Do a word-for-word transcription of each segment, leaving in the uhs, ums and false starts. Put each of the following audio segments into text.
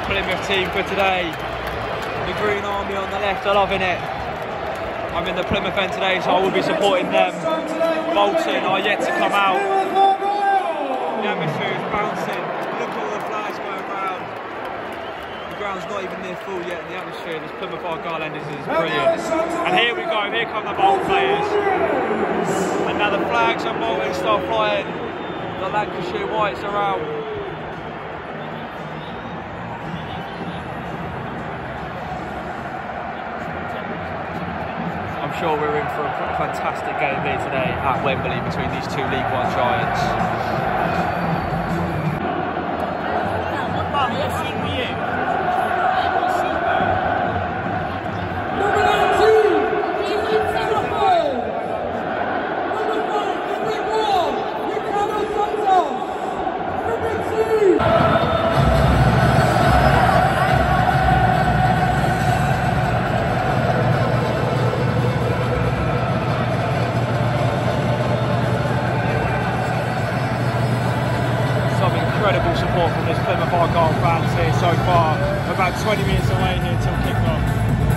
Plymouth team for today. The Green Army on the left are loving it. I'm in the Plymouth end today, so I will be supporting them. Bolton are yet to come out. The atmosphere is bouncing. Look at all the flags going around. The ground's not even near full yet, and the atmosphere, this Plymouth Argyle end is brilliant. And here we go, here come the Bolton players. And now the flags of Bolton start flying. The Lancashire Whites are out. I'm sure we're in for a fantastic game here today at Wembley between these two League One giants. Incredible support from this Plymouth Argyle fans here so far. We're about twenty minutes away here till kick-off.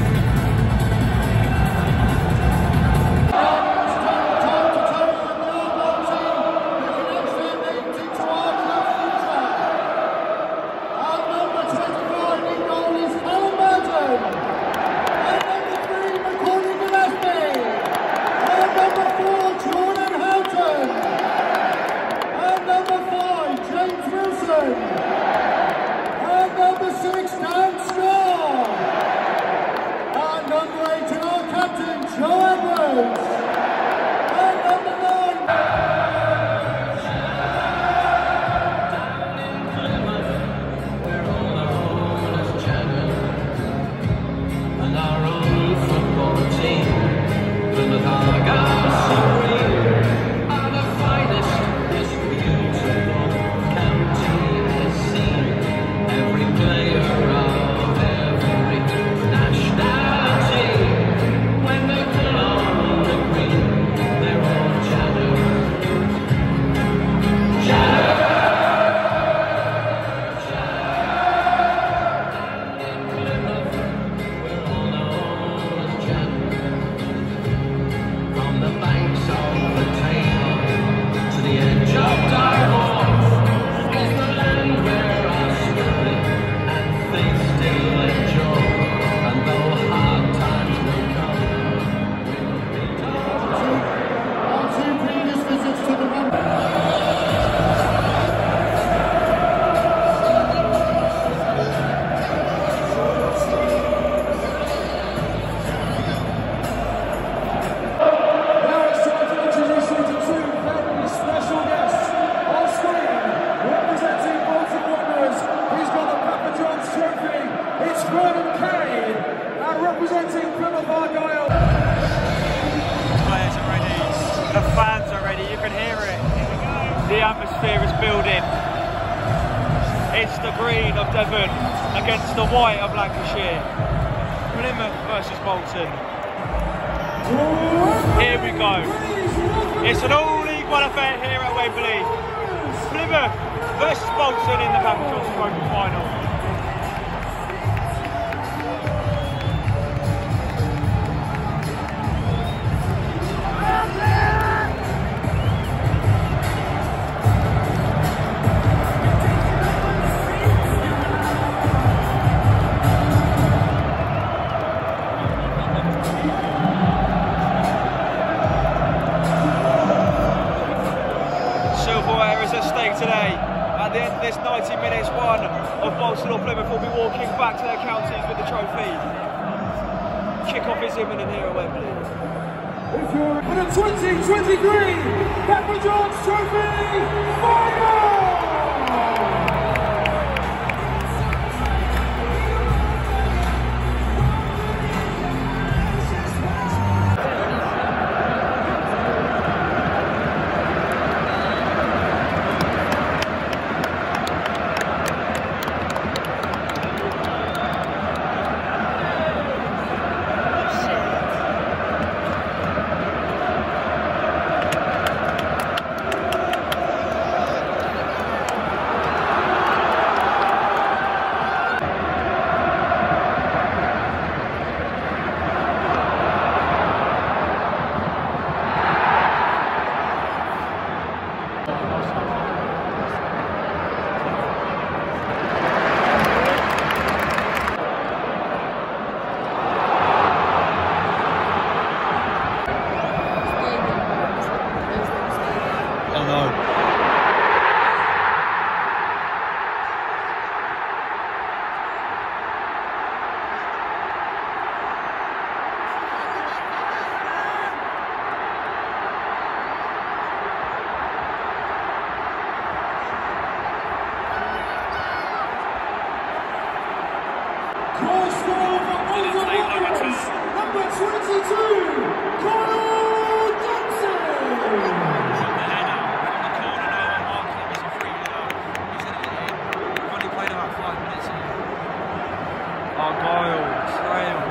And number six, Dan Strong. And number eight, our captain, Joe Edwards. And number nine. We're all known as Jagger. And our own football team, Plymouth Argyle Supreme, are the finest this beautiful county has seen. Every player of every nationality, when they pull on the green, they're all Jagger. Jagger! Jagger! In Plymouth, we're all known as Jagger. From the banks of the Table to the edge of Dartmoor is the land where our spirit and faith still endure. And though hard times will come, we will beat our two previous visits to the Now it's time to introduce you to two very special guests on screen. Representing Bolton Wanderers, he's got the Papa John's trophy. It's Vernon Kane. And representing Plymouth Argyle. Players are ready, the fans are ready, you can hear it. The atmosphere is building. It's the green of Devon against the white of Lancashire. Plymouth versus Bolton. Here we go. It's an all-League One affair here at Wembley. Plymouth versus Bolton in the Papa John's Trophy final. Silverware is at stake today. At the end of this ninety minutes, one of Bolton or Plymouth will be walking back to their counties with the trophy. Kick-off is imminent here at Wembley. If you're in the twenty twenty-three Papa John's Trophy final! twenty-two, Kyle Dempsey. Argyle, Trail.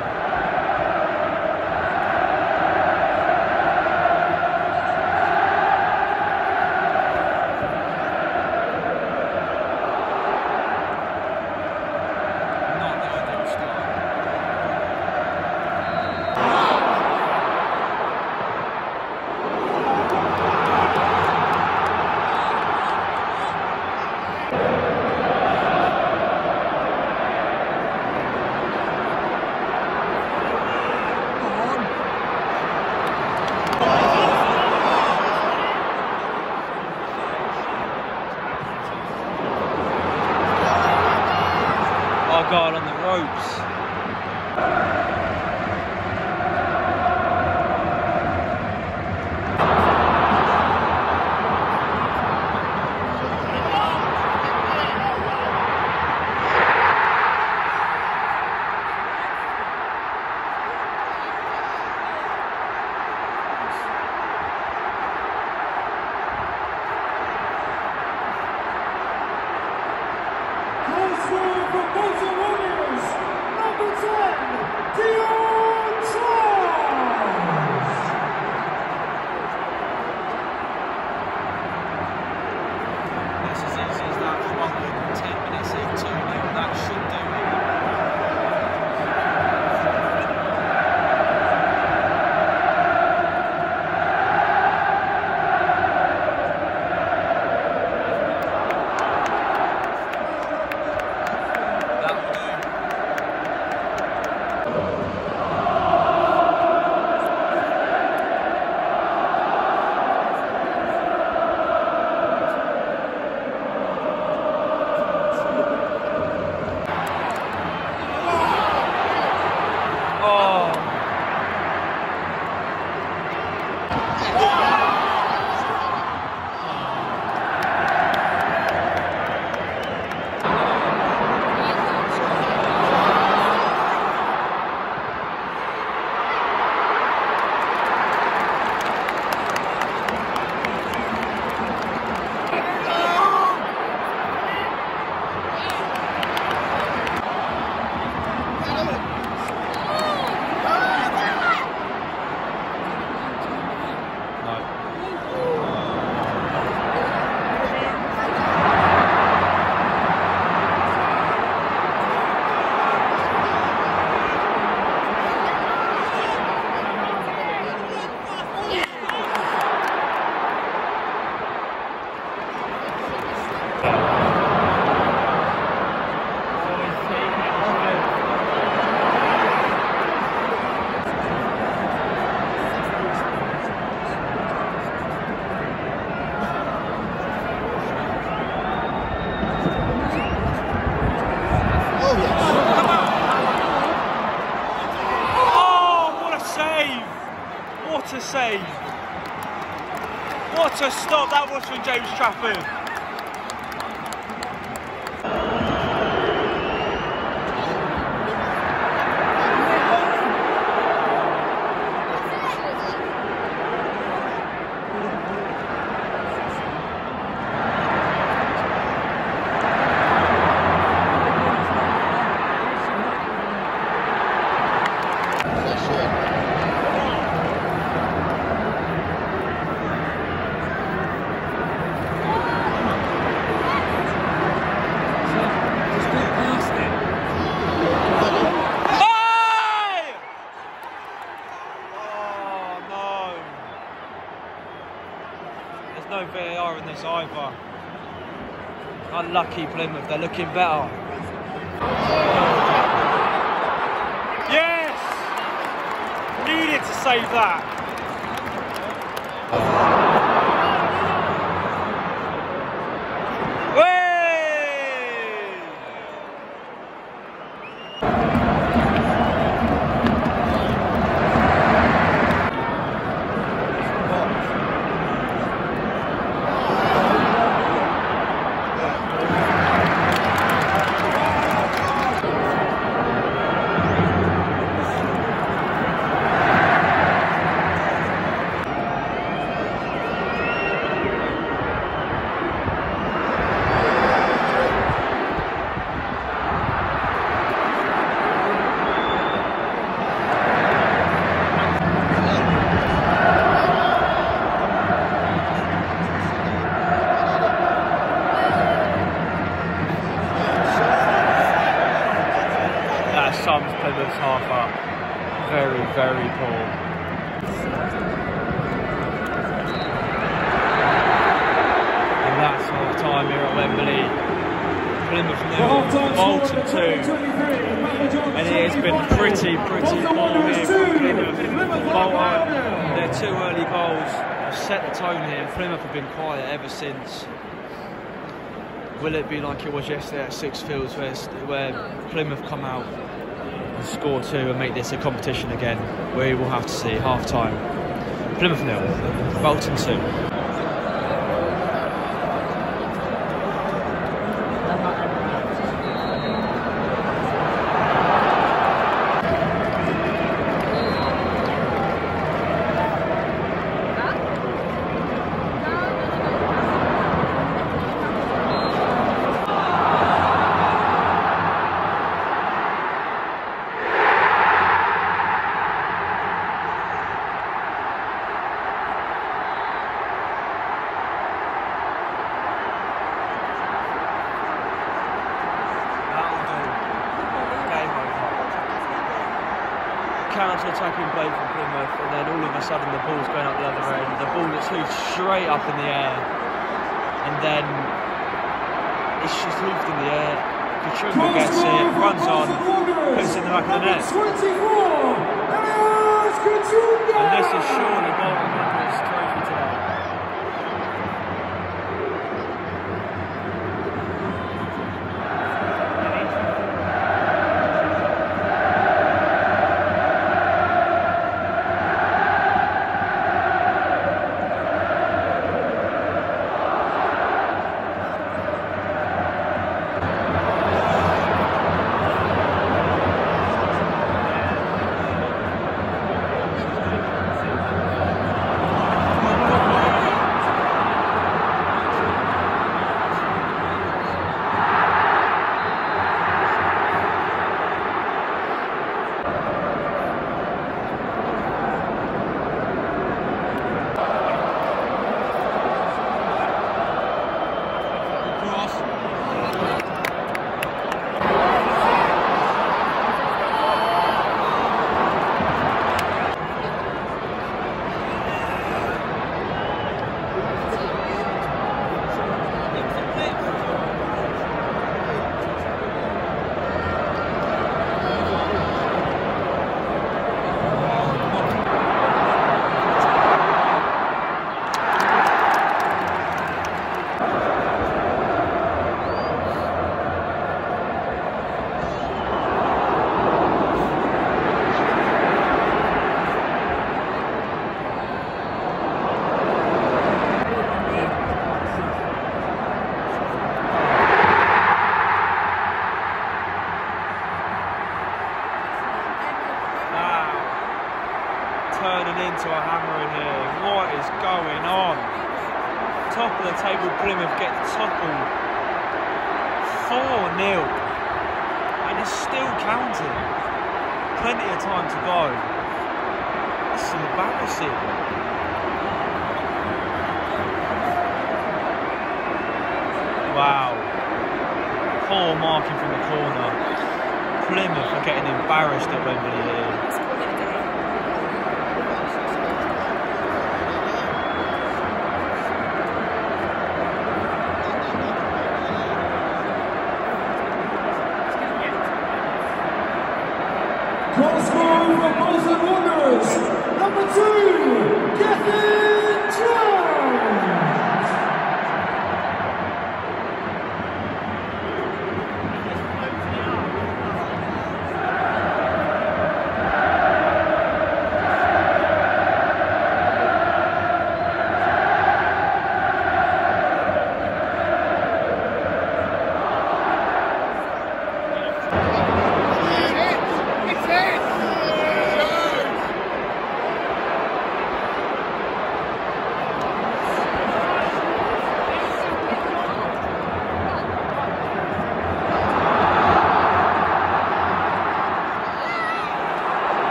Argyle on the ropes. What a save! What a stop that was from James Trafford! No V A R in this either. Unlucky Plymouth, they're looking better. Yes! Needed to save that. sums Plymouth's half up. Very, very poor. And that's half time here at Wembley. Plymouth nil, Bolton two. And it has been pretty, pretty poor here from Plymouth. Bolton, their two early goals have set the tone here. Plymouth have been quiet ever since. Will it be like it was yesterday at Sixfields, where, where Plymouth come out and score two and make this a competition again? We will have to see. Half time. Plymouth nil, Bolton two. Counter-attacking play from Plymouth, and then all of a sudden the ball's going up the other end. The ball is hooed straight up in the air, and then it's just hoofed in the air. Kachunga gets it, runs on, puts it in the back of the net. And this is surely Bolton Wanderers' trophy today. Turning into a hammer in here. What is going on? Top of the table, Plymouth get toppled four nil, and it's still counting. Plenty of time to go. This is embarrassing. Wow. Poor marking from the corner. Plymouth are getting embarrassed at Wembley here. Goal scorer for Bolton Wanderers, number two, Gethin Jones.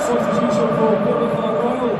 Substitution for Plymouth Argyle.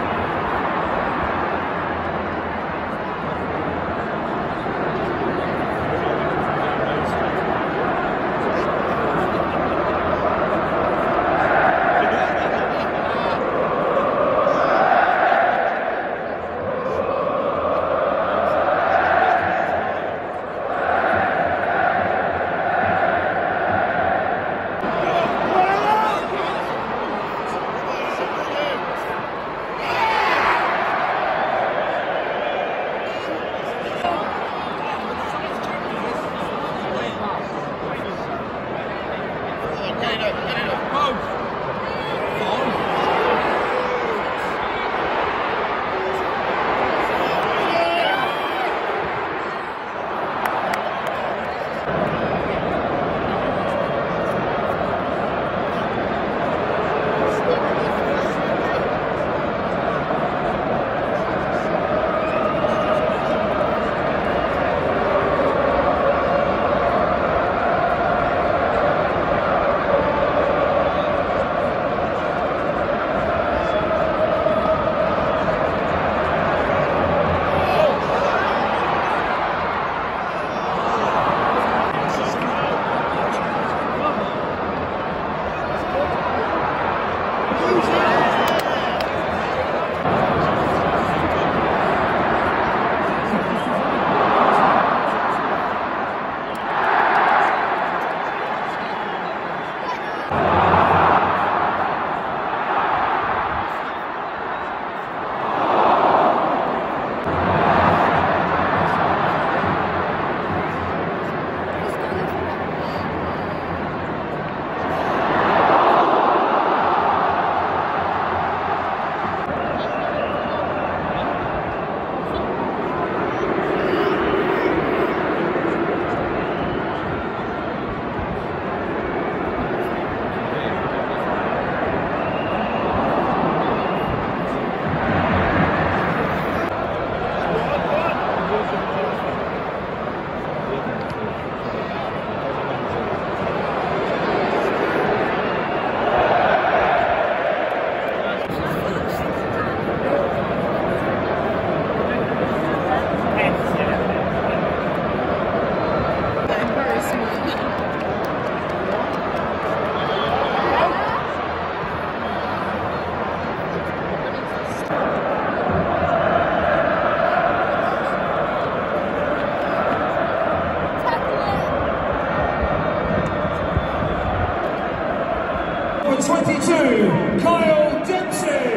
twenty-two, Kyle Dempsey.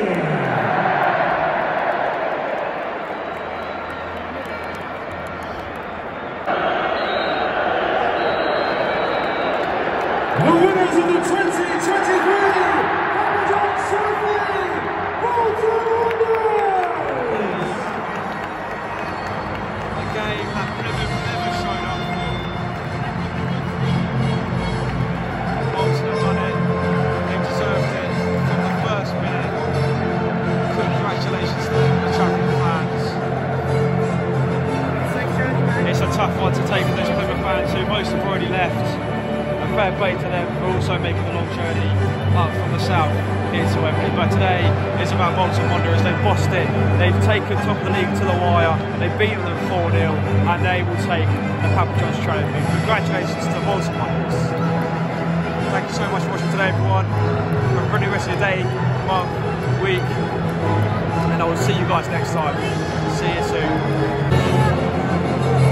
The winners of the twenty twenty-three Hamilton Trophy, Bolton Wanderers. A game that Plymouth never showed up for. Bolton have done it. They deserved it from the first minute. Congratulations to the champion fans. It's a tough one to take for those Plymouth fans who most have already left. A fair play to them for also making the long journey up from the south here to Wembley. But today is about Bolton Wanderers. They've bossed it. They've taken top of the league to the wire. They've beaten them four nil and they will take the Papa John's Trophy. Congratulations to the Bolton Wanderers. Thank you so much for watching today, everyone. Have a brilliant rest of your day, month, week, and I will see you guys next time. See you soon.